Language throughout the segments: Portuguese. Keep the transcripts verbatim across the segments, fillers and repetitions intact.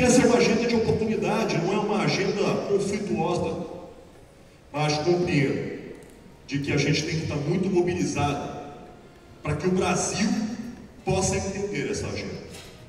essa é uma agenda de oportunidade, não é uma agenda conflituosa, mas compreendo de que a gente tem que estar muito mobilizado para que o Brasil possa entender essa agenda.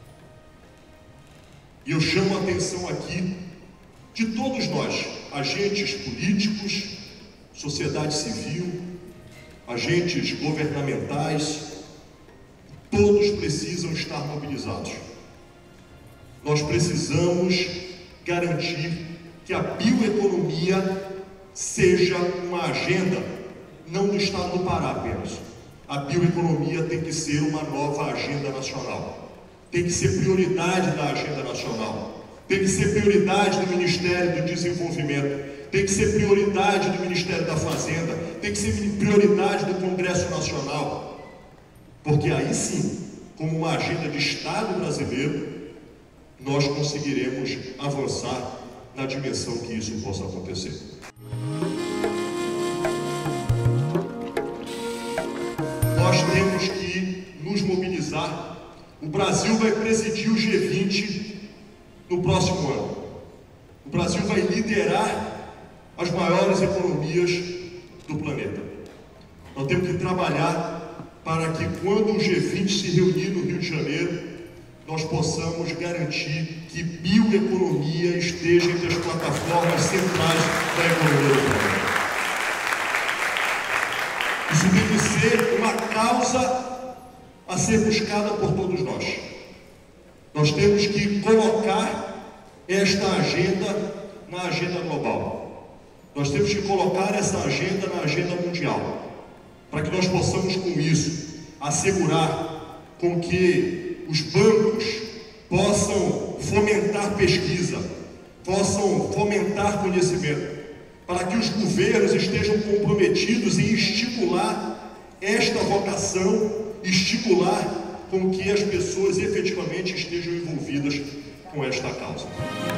E eu chamo a atenção aqui de todos nós, agentes políticos, sociedade civil, agentes governamentais, todos precisam estar mobilizados. Nós precisamos garantir que a bioeconomia seja uma agenda, não do Estado do Pará apenas. A bioeconomia tem que ser uma nova agenda nacional. Tem que ser prioridade da agenda nacional. Tem que ser prioridade do Ministério do Desenvolvimento. Tem que ser prioridade do Ministério da Fazenda. Tem que ser prioridade do Congresso Nacional. Porque aí sim, como uma agenda de Estado brasileiro, nós conseguiremos avançar na dimensão que isso possa acontecer. Nós temos que nos mobilizar. O Brasil vai presidir o G vinte no próximo ano. O Brasil vai liderar as maiores economias do planeta. Nós temos que trabalhar para que, quando o G vinte se reunir no Rio de Janeiro, nós possamos garantir que bioeconomia esteja entre as plataformas centrais da economia do planeta. Isso tem que ser uma causa a ser buscada por todos nós. Nós temos que colocar esta agenda na agenda global. Nós temos que colocar essa agenda na agenda mundial, para que nós possamos, com isso, assegurar com que os bancos possam fomentar pesquisa, possam fomentar conhecimento, para que os governos estejam comprometidos em estimular esta vocação, estimular com que as pessoas efetivamente estejam envolvidas com esta causa.